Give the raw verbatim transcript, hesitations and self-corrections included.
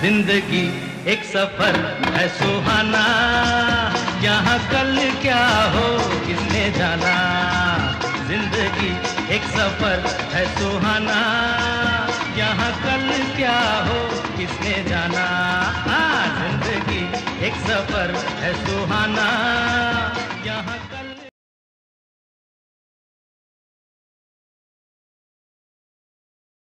जिंदगी एक सफर है सुहाना, यहाँ कल क्या हो किसने जाना। जिंदगी एक सफर है सुहाना, यहाँ कल क्या हो किसने जाना। हाँ, जिंदगी एक सफर है सुहाना, यहाँ